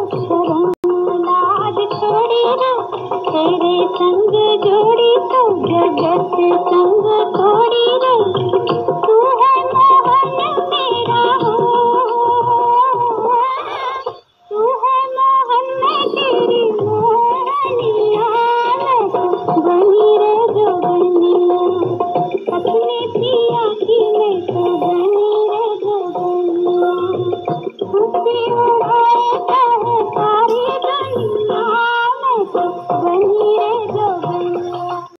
शर्म लाज छोड़ी है, तेरे संग जोड़ी तो जगत संग तोड़ी है।